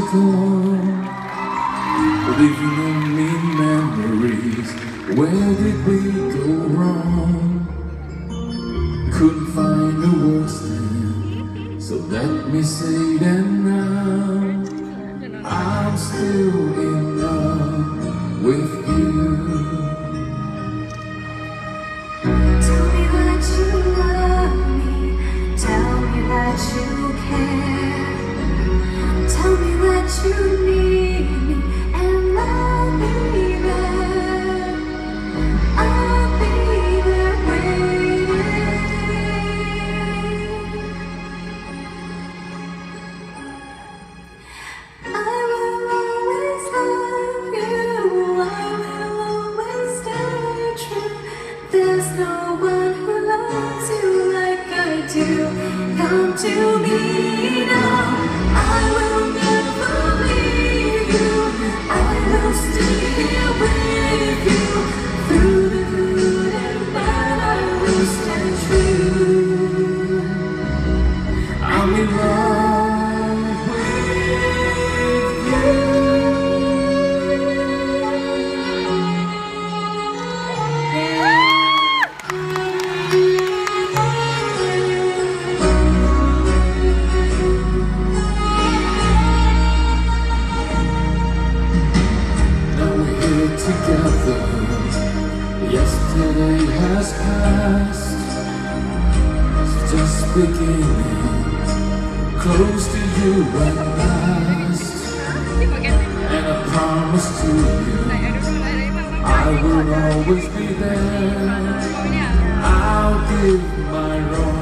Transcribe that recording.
ago, leaving only memories. Where did we go wrong? Couldn't find the words then, so let me say them now. I'm still in love with you. Tell me that you love me, tell me that you care, tell me that you need me, and I'll be there. I'll be there waiting. I will always love you, I will always stay true. There's no one who loves you like I do. Come to me now, I will never leave you. I will stay here with you. Through the good and bad, I will stand true. I'm in love with you. Together, yesterday has passed, just beginning, close to you at last, and I promise to you, I will always be there. I'll give my all.